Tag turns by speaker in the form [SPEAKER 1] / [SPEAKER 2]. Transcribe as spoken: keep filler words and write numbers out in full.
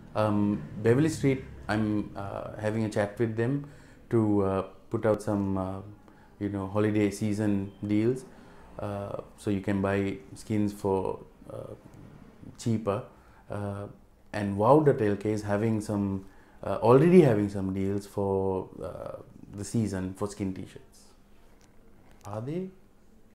[SPEAKER 1] Um, Beverly Street, I'm uh, having a chat with them to uh, put out some, uh, you know, holiday season deals. Uh, so you can buy skins for uh, cheaper. Uh, and wow dot L K is having some, uh, already having some deals for uh, the season for skin t-shirts. Are they?